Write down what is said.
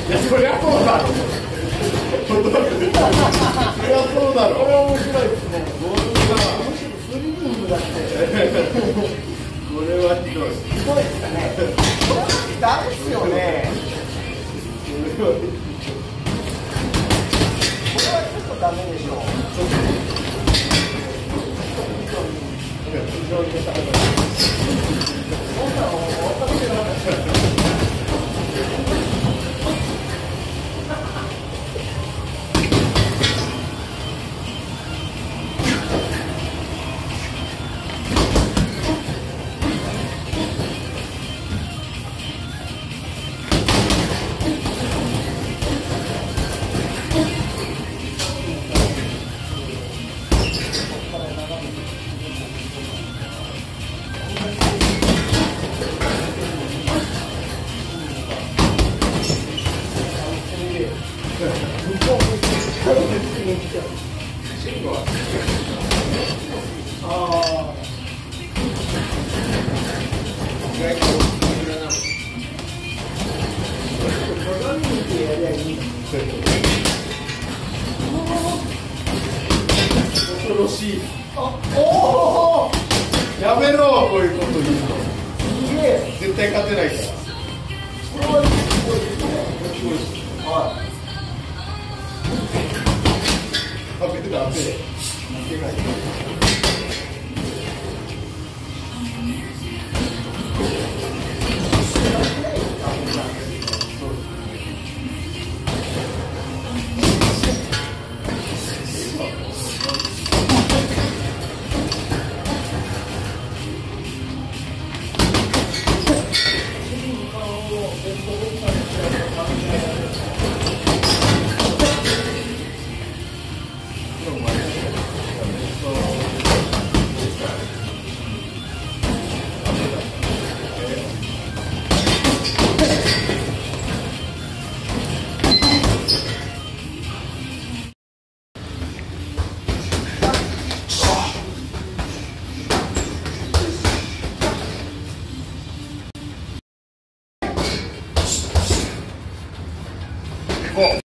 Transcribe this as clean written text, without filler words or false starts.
いや、そりゃそうだろ。そりゃそうだろ。 これは面白いですね。ボールがむしろスリリングだって。 これはひどい。 ひどいですかね。これはダメですよね。これはちょっとダメでしょう。そんなのもう分かってなかった。 恐ろしい。 おお。 やめろ、こういうこと言うの。 すげえ。 絶対勝てないから。 これはすごいですね。はい。 当てた、当て。当てない。